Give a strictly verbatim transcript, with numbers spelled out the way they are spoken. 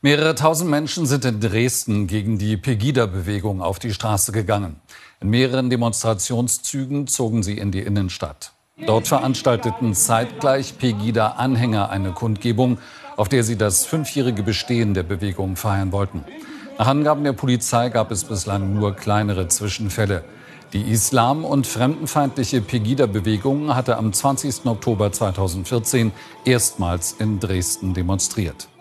Mehrere tausend Menschen sind in Dresden gegen die Pegida-Bewegung auf die Straße gegangen. In mehreren Demonstrationszügen zogen sie in die Innenstadt. Dort veranstalteten zeitgleich Pegida-Anhänger eine Kundgebung, auf der sie das fünfjährige Bestehen der Bewegung feiern wollten. Nach Angaben der Polizei gab es bislang nur kleinere Zwischenfälle. Die islam- und fremdenfeindliche Pegida-Bewegung hatte am zwanzigsten Oktober zweitausendvierzehn erstmals in Dresden demonstriert.